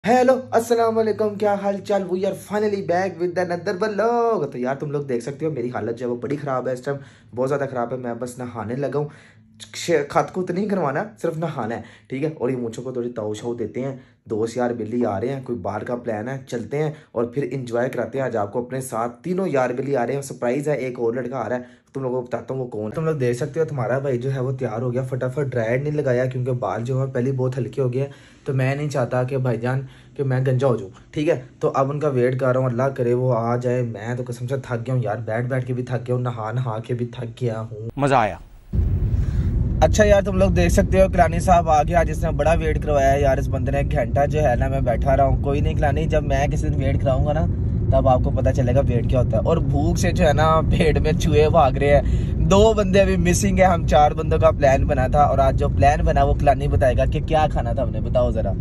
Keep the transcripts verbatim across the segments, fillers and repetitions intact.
Hello अस्सलाम वालेकुम, क्या हाल चाल। We are finally back with another vlog. तो यार तुम लोग देख सकते हो मेरी हालत जो है वो बड़ी ख़राब है इस टाइम, बहुत ज़्यादा ख़राब है। मैं बस नहाने लगा हूँ, खत खुत नहीं करवाना, सिर्फ नहाना है, ठीक है। और ये मूँछों को थोड़ी ताऊ शाऊ देते हैं। दोस्त यार बिल्ली आ रहे हैं, कोई बाहर का प्लान है, चलते हैं और फिर इंजॉय कराते हैं आज आपको अपने साथ। तीनों यार बिल्ली आ रहे हैं, सरप्राइज़ है, एक और लड़का आ रहा है, तुम लोगों को बताता हूँ वो कौन है। तुम लोग देख सकते हो तुम्हारा भाई जो है वो तैयार हो गया, फटाफट ड्रायर नहीं लगाया क्योंकि बाल जो है पहले बहुत हल्के हो गए। तो मैं नहीं चाहता कि भाईजान कि मैं गंजा हो जाऊँ, ठीक है। तो अब उनका वेट कर रहा हूँ, अल्लाह करे वो आ जाए। मैं तो कसम से थक गया हूँ यार, बैठ बैठ के भी थक गया हूँ, नहा नहा के भी थक गया हूँ। मज़ा आया। अच्छा यार तुम लोग देख सकते हो किलानी साहब आ गया, जिसने बड़ा वेट करवाया है यार इस बंदे ने। एक घंटा जो है ना मैं बैठा रहा हूँ। कोई नहीं किलानी, जब मैं किसी दिन वेट कराऊंगा ना तब आपको पता चलेगा वेट क्या होता है। और भूख से जो है ना पेट में चूहे भाग रहे हैं। दो बंदे अभी मिसिंग है, हम चार बंदों का प्लान बना था और आज जो प्लान बना वो किलानी बताएगा कि क्या खाना था हमने। बताओ जरा।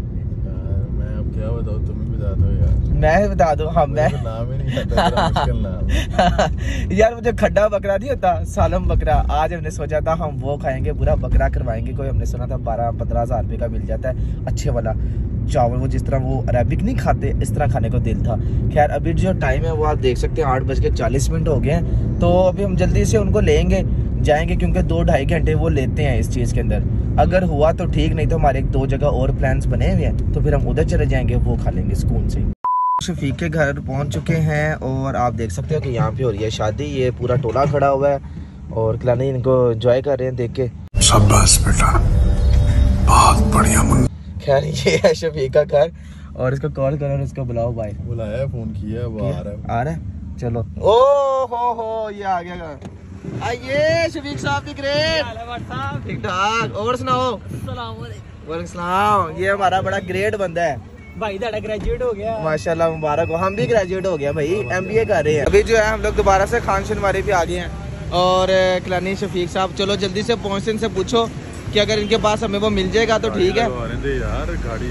मैं अब क्या बताऊँ, तुम ही बता दो यार। मैं बता दूं? हाँ मैं तो नाम ही नहीं आता, बड़ा मुश्किल नाम। यार मुझे खड्डा बकरा नहीं होता, सालम बकरा। आज हमने सोचा था हम वो खाएंगे, पूरा बकरा करवाएंगे कोई। हमने सुना था बारह पंद्रह हजार रुपये का मिल जाता है अच्छे वाला चावल, वो जिस तरह वो अरेबिक नहीं खाते इस तरह खाने को दिल था। खैर अभी जो टाइम है वो आप देख सकते हैं, आठ बज के चालीस मिनट हो गए हैं। तो अभी हम जल्दी से उनको लेंगे जाएंगे क्योंकि दो ढाई घंटे वो लेते हैं इस चीज़ के अंदर। अगर हुआ तो ठीक, नहीं तो हमारे एक दो जगह और प्लान्स बने हुए हैं, तो फिर हम उधर चले जाएंगे, वो खा लेंगे सुकून से। शफीक के घर पहुंच चुके हैं और आप देख सकते हो कि यहाँ पे हो रही है शादी। ये पूरा टोला खड़ा हुआ है और किलानी इनको एंजॉय कर रहे हैं देख के। शाबाश बेटा, बहुत बढ़िया मुन्ना। खैर ये है शफीक का घर और इसको कॉल करो और इसको बुलाओ भाई। बुलाया, फोन किया, वो आ रहा है। आ रहा है, चलो। ओ हो हो ये आ गया। आइए शफीक साहब दी ग्रेट। ठीक ठाक, और सुनाओ। वालेकुम सलाम। ये हमारा बड़ा ग्रेट बंदा है भाई, दादा ग्रेजुएट हो गया माशाल्लाह, मुबारक हो। हम भी ग्रेजुएट हो गया भाई, एमबीए कर रहे हैं। अभी जो है हम लोग दोबारा से खान शनवारी पे आ गए हैं और किलानी शफीक साहब चलो जल्दी से पहुँचते, इनसे पूछो कि अगर इनके पास हमें वो मिल जाएगा तो ठीक है। यार गाड़ी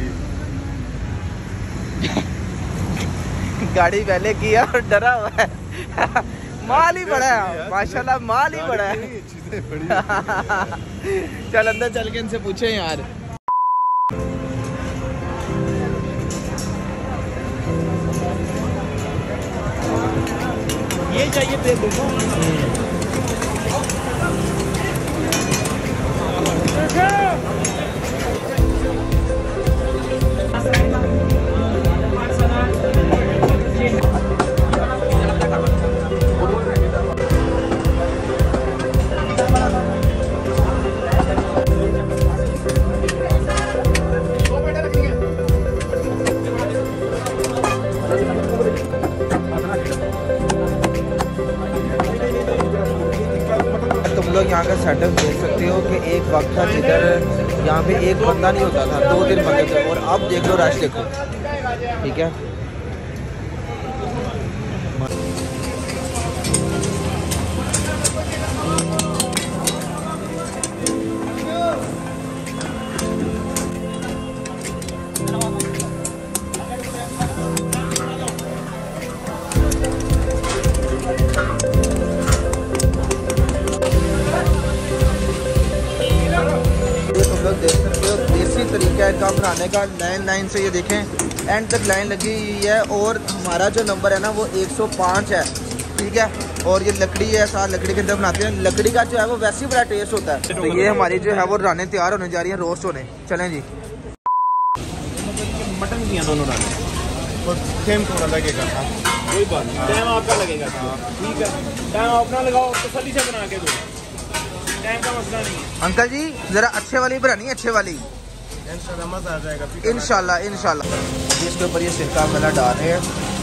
गाड़ी पहले किया और डरा हुआ है। माल ही बड़ा है माशाल्लाह, माल ही बड़ा है। चल अंदर चल के इनसे पूछे यार। ये चाहिए पे देखो। तुम लोग यहाँ का सेटअप देख सकते हो कि एक वक्त था जिधर यहाँ पे एक बंदा नहीं होता था, दो दिन बंदे थे। और अब देख लो रश देखो, ठीक है। देख सकते हो देसी तरीका है इनका बनाने का। लाइन लाइन से ये देखें एंड तक लाइन लगी हुई है और हमारा जो नंबर है ना वो एक सौ पाँच है, ठीक है। और ये लकड़ी है, साथ लकड़ी के अंदर बनाते हैं। लकड़ी का जो है वो वैसे ही बड़ा टेस्ट होता है। तो ये हमारी जो है वो रानें तैयार होने जा रही हैं, रोस्ट होने। चलें जी। मटन की दोनों रानी और सेम थोड़ा लगेगा, कोई बात नहीं, टाइम आपका लगेगा। ठीक है, टाइम अपना लगाओ, तसल्ली से बना के दो, टाइम का मसला नहीं है। अंकल जी जरा अच्छे वाली बनानी, अच्छे वाली। इंशाल्लाह मजा आ जाएगा। इंशाल्लाह इंशाल्लाह। इसके ऊपर ये सिरका वाला डाल रहे हैं।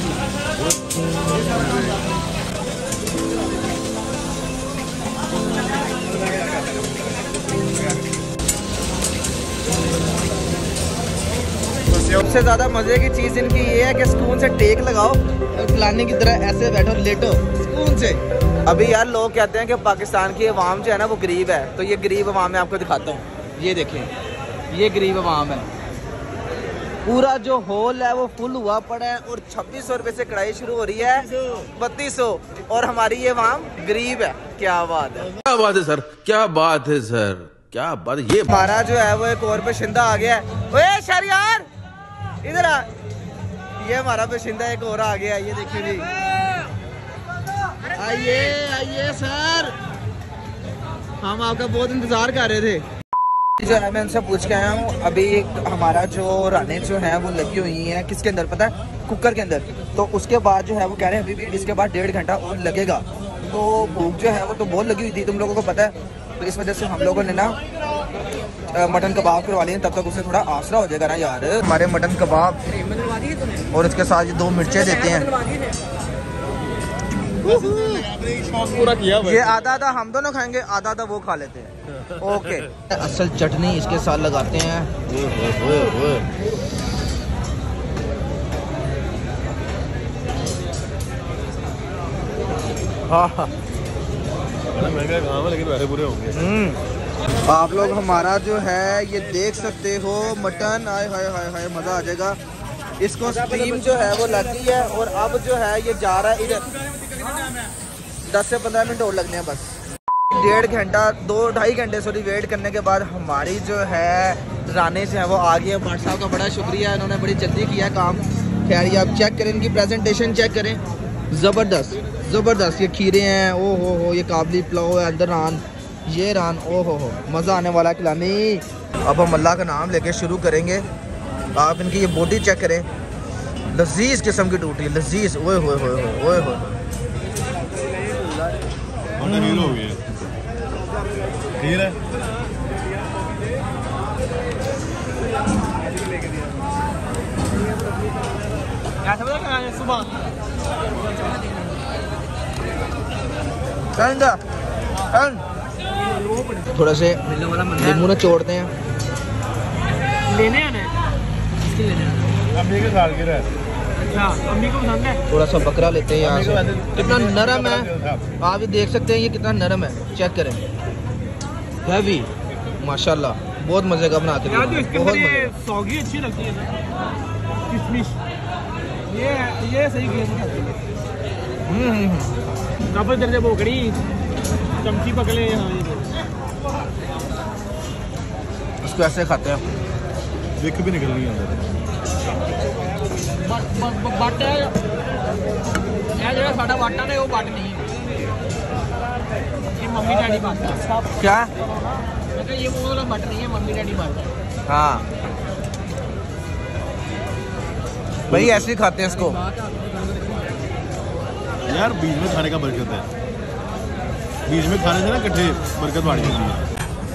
सबसे ज्यादा मजे की चीज इनकी ये है कि सुकून से टेक लगाओ, फलाने की तरह ऐसे बैठो, लेटो सुकून से। अभी यार लोग कहते हैं कि पाकिस्तान की अवाम जो है ना वो गरीब है, तो ये गरीब अवाम मैं आपको दिखाता हूँ। ये देखें, ये गरीब अवाम है। पूरा जो होल है वो फुल हुआ पड़ा है और छब्बीस सौ रुपए से कढ़ाई शुरू हो रही है बत्तीस सौ, और हमारी ये वाम गरीब है। क्या बात है, क्या बात है सर, क्या बात है सर, क्या बात है। ये हमारा जो है वो एक और पे शिंदा आ गया है। ओए शहरियार इधर आ। ये हमारा पेशिंदा एक और आ गया, ये देखिए जी। आइए आइए सर, हम आपका बहुत इंतजार कर रहे थे। जो है मैं उनसे पूछ के आया हूँ, अभी हमारा जो राने जो है वो लगी हुई है किसके अंदर पता है, कुकर के अंदर। तो उसके बाद जो है वो कह रहे हैं अभी भी इसके बाद डेढ़ घंटा और लगेगा। तो भूख जो है वो तो बहुत लगी हुई थी, तुम लोगों को पता है। तो इस वजह से हम लोगों ने ना मटन कबाब करवा लिए, तब तक उसे थोड़ा आसरा हो जाएगा ना यार। हमारे मटन कबाब और इसके साथ ये दो मिर्चें देते हैं। पूरा किया ये आधा आधा हम दोनों खाएंगे, आधा आधा वो खा लेते हैं। ओके, असल चटनी इसके साथ लगाते हैं। हाँ हाँ, महंगा काम है लेकिन वैसे पूरे होंगे। आप लोग हमारा जो है ये देख सकते हो मटन, आय हाय हाय हाय मज़ा आ जाएगा। इसको स्टीम जो है वो लगी है और अब जो है ये जा रहा है इधर। दस से पंद्रह मिनट और लगने हैं बस। डेढ़ घंटा दो ढाई घंटे सॉरी वेट करने के बाद हमारी जो है राने से है वो आ गई है। भाट साहब का बड़ा शुक्रिया, इन्होंने बड़ी जल्दी किया काम। खैर ये आप चेक करें, इनकी प्रेजेंटेशन चेक करें, ज़बरदस्त ज़बरदस्त। ये खीरे हैं, ओ हो हो, ये काबली पुलाव है, अंदर रान, ये रान, ओ हो हो, मज़ा आने वाला खिलानी। अब हम अल्लाह का नाम लेके शुरू करेंगे। आप इनकी ये बोटी चेक करें, लजीज किस्म की टूटी, लजीज, ओए होए होए होए होए। हो गया ठीक है। सुबह थोड़ा से नींबू ना छोड़ते हैं, लेने आना है, लेने आना अम्मी के साल की रहा अम्मी को पसंद है। थोड़ा सा बकरा लेते हैं यहाँ से। कितना नरम है, आप भी देख सकते हैं ये कितना नरम है, चेक करें, हैवी माशाल्लाह, बहुत मजे का बनाते हैं। बहुत मजे, सौगी अच्छी लगती है किशमिश, ये ये सही गेम है। हम्म हम्म दर्जे बोकड़ी चमची पकड़े, इसको ऐसे खाते हैं, दिख भी निकल रही है अंदर। बट जो साडा वाटा ने वो बट नहीं, ये मम्मी डैडी बट है। क्या मतलब ये वो वाला बट नहीं है, मम्मी डैडी बट है। हाँ भाई ऐसे ही खाते हैं इसको यार। बीच में खाने का बरकत है, बीच में खाने से ना कट्ठे बरकत बढ़ जाती है।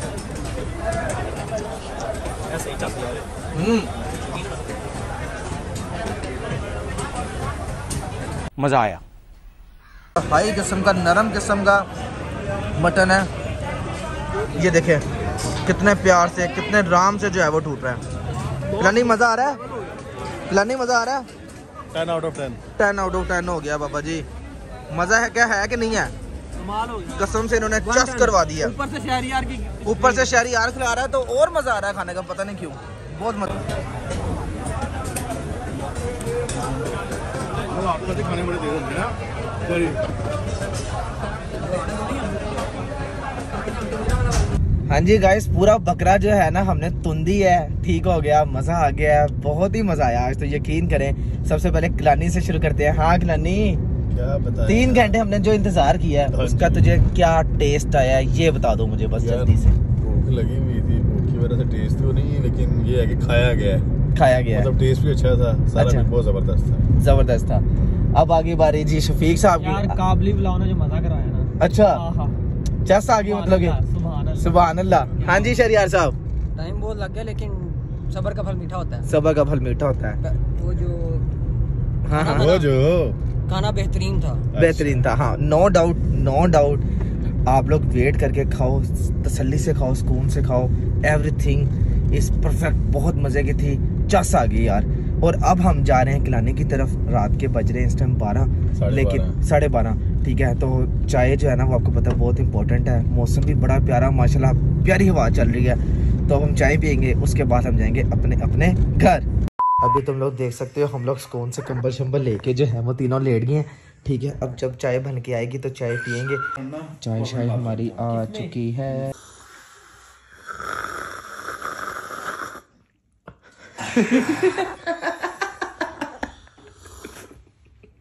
मज़ा आया। हाई किस्म का नरम किस्म का मटन है, ये देखें कितने प्यार से कितने आराम से जो है वो टूट रहा है। प्लानी मज़ा आ रहा है, प्लानी मज़ा आ रहा है। Ten out of ten ten out of ten हो गया बाबा जी। मज़ा है क्या, है कि नहीं है? कमाल हो गया, कसम से इन्होंने चस करवा दिया। ऊपर से शहरी यार की ऊपर से शहरी यार खिला रहा है तो और मज़ा आ रहा है खाने का, पता नहीं क्यों, बहुत मज़ा। खाने बड़े देर होते हैं ना। हाँ जी गाइस, पूरा बकरा जो है ना हमने तुंदी है, ठीक हो गया, मज़ा आ गया, बहुत ही मज़ा आया आज तो, यकीन करें। सबसे पहले किलानी से शुरू करते हैं। हाँ किलानी, क्या बताएं, तीन घंटे हमने जो इंतजार किया है उसका तुझे क्या टेस्ट आया ये बता दो मुझे बस जल्दी से। भूख लगी हुई थी, भूख की वजह से टेस्ट तो नहीं, लेकिन ये है कि खाया गया है, खाया गया मतलब टेस्ट भी अच्छा था, सारा अच्छा। बहुत जबरदस्त था, जबरदस्त था। अब आगे बारी जी शफीक साहब यार, की। काबली पुलाव ने जो मजा कराया ना। अच्छा चस आ गई मतलब कि, सुभान अल्लाह। हाँ जी शरियार साहब, टाइम बहुत लग गया लेकिन सब्र का फल मीठा होता है। सब्र का फल मीठा होता है। वो जो हाँ हाँ वो जो खाना बेहतरीन था, बेहतरीन था। हाँ नो डाउट नो डाउट। आप लोग वेट करके खाओ, तसल्ली से खाओ, सुकून से खाओ, एवरीथिंग इज परफेक्ट, बहुत मजे की थी, चस आ गई यार। और अब हम जा रहे हैं खिलाने की तरफ। रात के बज रहे हैं इस टाइम बारह, लेकिन साढ़े बारह, ठीक है। तो चाय जो है ना वो आपको पता है बहुत इंपॉर्टेंट है। मौसम भी बड़ा प्यारा माशाल्लाह, प्यारी हवा चल रही है। तो अब हम चाय पियेंगे, उसके बाद हम जाएंगे अपने अपने घर। अभी तुम लोग देख सकते हो हम लोग सुकून से कंबल शंबल लेके जो है वो तीनों लेट गए हैं, ठीक है। अब जब चाय बन के आएगी तो चाय पियेंगे। चाय शाय हमारी आ चुकी है।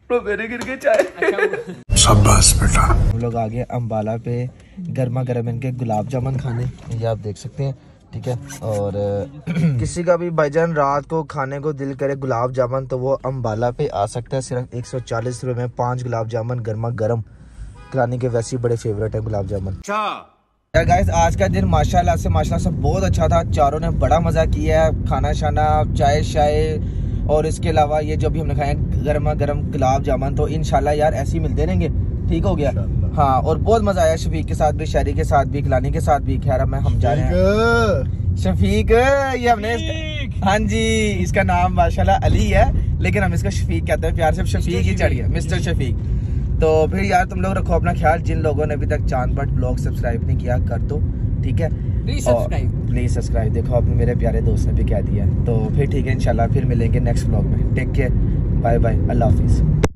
मेरे गिर के चाय। शाबाश बेटा। हम लोग आ गए अम्बाला पे गर्मा गर्म इनके गुलाब जामुन खाने, ये आप देख सकते हैं, ठीक है। और किसी का भी भाईजान रात को खाने को दिल करे गुलाब जामुन तो वो अम्बाला पे आ सकता है। सिर्फ एक सौ चालीस रुपए में पांच गुलाब जामुन गर्मा गर्म, करानी के वैसे ही बड़े फेवरेट है गुलाब जामुन। यार गाइस आज का दिन माशाल्लाह से माशाल्लाह से बहुत अच्छा था, चारों ने बड़ा मजा किया है, खाना शाना चाय शाय, और इसके अलावा ये जो भी हमने खाया गर्मा गर्म गुलाब जामुन, तो इंशाल्लाह यार ऐसे ही मिलते रहेंगे, ठीक हो गया। हाँ, और बहुत मजा आया शफीक के साथ भी, शायरी के साथ भी, खिलानी के साथ भी। खैर मैं हम जा रहे हैं शफीक, ये हमने हाँ जी इसका नाम माशाल्लाह अली है, लेकिन हम इसका शफीक कहते हैं प्यार से, शफीक ही चढ़ गया, मिस्टर शफीक। तो फिर यार तुम लोग रखो अपना ख्याल, जिन लोगों ने अभी तक चांद बट ब्लॉग सब्सक्राइब नहीं किया कर दो, ठीक है, प्लीज सब्सक्राइब, प्लीज सब्सक्राइब। देखो अपने मेरे प्यारे दोस्त ने भी कह दिया, तो फिर ठीक है इंशाल्लाह फिर मिलेंगे नेक्स्ट ब्लॉग में। टेक केयर, बाय बाय, अल्लाह हाफिज।